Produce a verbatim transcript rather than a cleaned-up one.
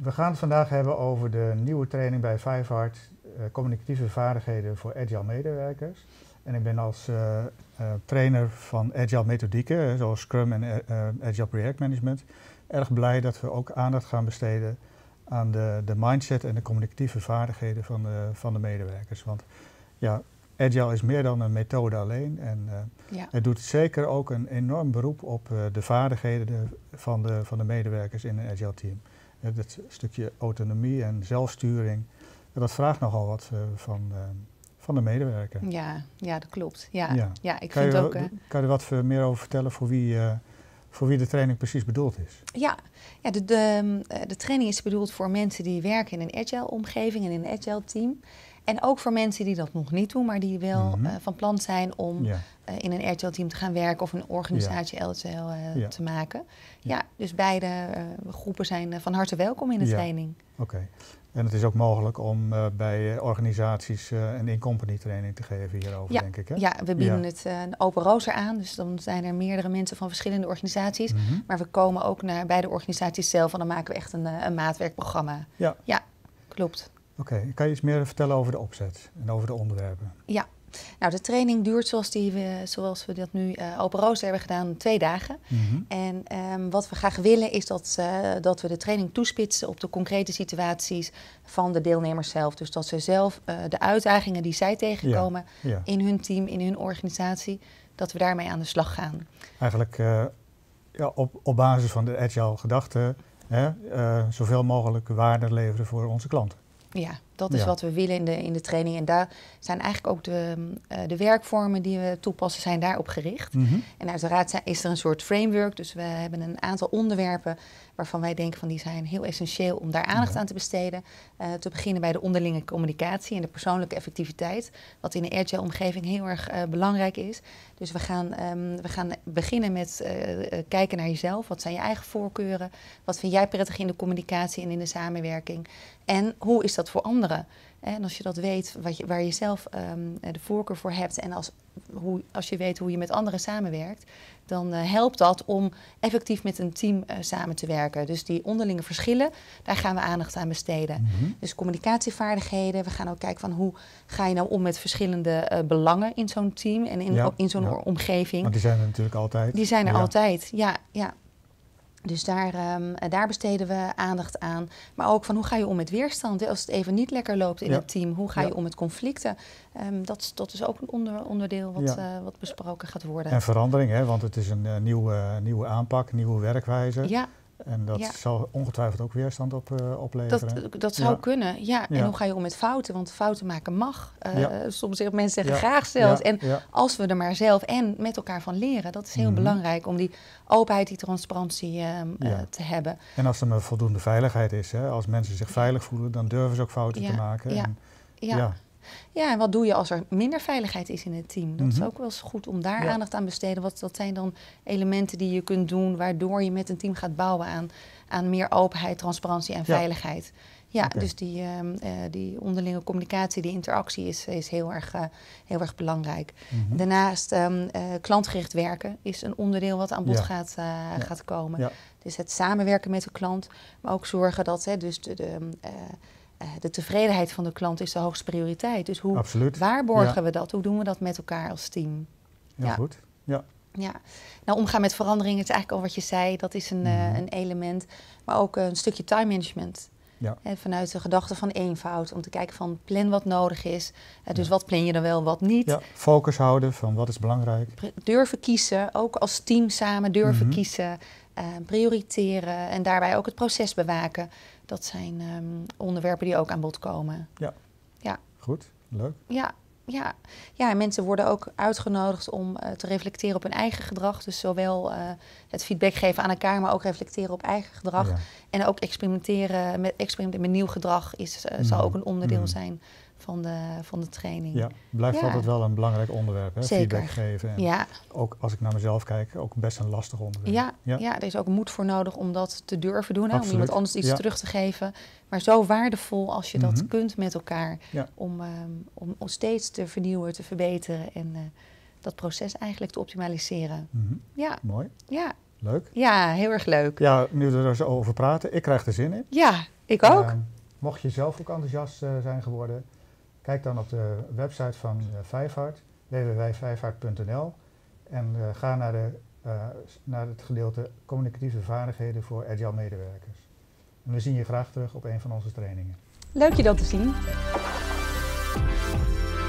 We gaan het vandaag hebben over de nieuwe training bij Vijfhart, uh, communicatieve vaardigheden voor agile medewerkers. En ik ben als uh, uh, trainer van agile methodieken, zoals Scrum en uh, agile project management, erg blij dat we ook aandacht gaan besteden aan de, de mindset en de communicatieve vaardigheden van de, van de medewerkers. Want ja, agile is meer dan een methode alleen en uh, ja. het doet zeker ook een enorm beroep op uh, de vaardigheden de, van, de, van de medewerkers in een agile team. Uh, dat stukje autonomie en zelfsturing, uh, dat vraagt nogal wat uh, van, uh, van de medewerker. Ja, ja, dat klopt. Ja, ja. ja ik kan, vind je, ook, uh, kan je er wat meer over vertellen voor wie, uh, voor wie de training precies bedoeld is? Ja, ja de, de, de training is bedoeld voor mensen die werken in een agile omgeving en in een agile team. En ook voor mensen die dat nog niet doen, maar die wel mm-hmm. uh, van plan zijn om ja. uh, in een agile team te gaan werken of een organisatie ja. agile uh, ja. te maken. Ja, ja dus beide uh, groepen zijn uh, van harte welkom in de ja. training. Oké. Okay. En het is ook mogelijk om uh, bij uh, organisaties uh, een in-company training te geven hierover, ja. denk ik. Hè? Ja, we bieden ja. het uh, een open rooster aan. Dus dan zijn er meerdere mensen van verschillende organisaties. Mm-hmm. Maar we komen ook naar, bij de organisaties zelf en dan maken we echt een, een maatwerkprogramma. Ja, ja klopt. Oké, okay. Kan je iets meer vertellen over de opzet en over de onderwerpen? Ja, nou de training duurt zoals, die we, zoals we dat nu uh, open rooster hebben gedaan, twee dagen. Mm-hmm. En um, wat we graag willen is dat, uh, dat we de training toespitsen op de concrete situaties van de deelnemers zelf. Dus dat ze zelf uh, de uitdagingen die zij tegenkomen ja, ja. in hun team, in hun organisatie, dat we daarmee aan de slag gaan. Eigenlijk uh, ja, op, op basis van de agile gedachte, hè, uh, zoveel mogelijk waarde leveren voor onze klanten. Ja, dat is ja. wat we willen in de, in de training. En daar zijn eigenlijk ook de, uh, de werkvormen die we toepassen, zijn daarop gericht. Mm-hmm. En uiteraard is er een soort framework. Dus we hebben een aantal onderwerpen waarvan wij denken van die zijn heel essentieel om daar aandacht ja. aan te besteden. Uh, te beginnen bij de onderlinge communicatie en de persoonlijke effectiviteit. Wat in de agile omgeving heel erg uh, belangrijk is. Dus we gaan, um, we gaan beginnen met uh, uh, kijken naar jezelf. Wat zijn je eigen voorkeuren? Wat vind jij prettig in de communicatie en in de samenwerking? En hoe is dat voor anderen? En als je dat weet, wat je, waar je zelf um, de voorkeur voor hebt en als, hoe, als je weet hoe je met anderen samenwerkt, dan uh, helpt dat om effectief met een team uh, samen te werken. Dus die onderlinge verschillen, daar gaan we aandacht aan besteden. Mm-hmm. Dus communicatievaardigheden, we gaan ook kijken van hoe ga je nou om met verschillende uh, belangen in zo'n team en in, ja, in zo'n ja. omgeving. Want die zijn er natuurlijk altijd. Die zijn er ja. altijd, ja, ja. Dus daar, um, daar besteden we aandacht aan. Maar ook van hoe ga je om met weerstand? Hè? Als het even niet lekker loopt in ja. het team, hoe ga je ja. om met conflicten? Um, dat, dat is ook een onder, onderdeel wat, ja. uh, wat besproken gaat worden. En verandering, hè? Want het is een uh, nieuwe, nieuwe aanpak, nieuwe werkwijze. Ja. En dat ja. zal ongetwijfeld ook weerstand op, uh, opleveren. Dat, dat zou ja. kunnen, ja. En ja. hoe ga je om met fouten? Want fouten maken mag. Uh, ja. Soms zeggen mensen zeggen ja. graag zelfs. Ja. En ja. als we er maar zelf en met elkaar van leren, dat is heel mm-hmm. belangrijk om die openheid, die transparantie uh, ja. uh, te hebben. En als er maar voldoende veiligheid is, hè? Als mensen zich veilig voelen, dan durven ze ook fouten ja. te maken. Ja. En, ja. ja. Ja, en wat doe je als er minder veiligheid is in het team? Dat mm-hmm. is ook wel eens goed om daar ja. aandacht aan te besteden. Wat, wat zijn dan elementen die je kunt doen waardoor je met een team gaat bouwen aan, aan meer openheid, transparantie en ja. veiligheid? Ja, okay. dus die, uh, uh, die onderlinge communicatie, die interactie is, is heel, erg, uh, heel erg belangrijk. Mm-hmm. Daarnaast um, uh, klantgericht werken is een onderdeel wat aan bod ja. gaat, uh, ja. gaat komen. Ja. Dus het samenwerken met de klant, maar ook zorgen dat hè, dus de... de uh, Uh, de tevredenheid van de klant is de hoogste prioriteit. Dus hoe Absoluut. waarborgen ja. we dat? Hoe doen we dat met elkaar als team? Heel ja. goed. Ja. Ja. Nou, omgaan met veranderingen, het is eigenlijk al wat je zei. Dat is een, mm-hmm. uh, een element. Maar ook uh, een stukje time management. Ja. Hè, vanuit de gedachte van eenvoud. Om te kijken van plan wat nodig is. Uh, dus ja. wat plan je dan wel, wat niet. Ja. Focus houden van wat is belangrijk. Durven kiezen. Ook als team samen durven mm-hmm. kiezen. Uh, prioriteren. En daarbij ook het proces bewaken. Dat zijn um, onderwerpen die ook aan bod komen. Ja. ja. Goed, leuk. Ja, ja. ja, en mensen worden ook uitgenodigd om uh, te reflecteren op hun eigen gedrag. Dus zowel uh, het feedback geven aan elkaar, maar ook reflecteren op eigen gedrag. Ja. En ook experimenteren met, experimenteren met nieuw gedrag is, uh, mm. zal ook een onderdeel mm. zijn van de, van de training. Ja, blijft ja. altijd wel een belangrijk onderwerp, hè? Zeker. Feedback geven. En ja. ook als ik naar mezelf kijk, ook best een lastig onderwerp. Ja, ja. ja, er is ook moed voor nodig om dat te durven doen, hè? Om iemand anders iets ja. terug te geven. Maar zo waardevol als je mm-hmm. dat kunt met elkaar, ja. om, um, om, om steeds te vernieuwen, te verbeteren en uh, dat proces eigenlijk te optimaliseren. Mm-hmm. Ja. Mooi. Ja. Leuk. Ja, heel erg leuk. Ja, nu we er zo over praten, ik krijg er zin in. Ja, ik ook. Uh, mocht je zelf ook enthousiast uh, zijn geworden, kijk dan op de website van uh, Vijfhart, w w w punt vijfhart punt n l en uh, ga naar, de, uh, naar het gedeelte communicatieve vaardigheden voor agile medewerkers. En we zien je graag terug op een van onze trainingen. Leuk je dat te zien.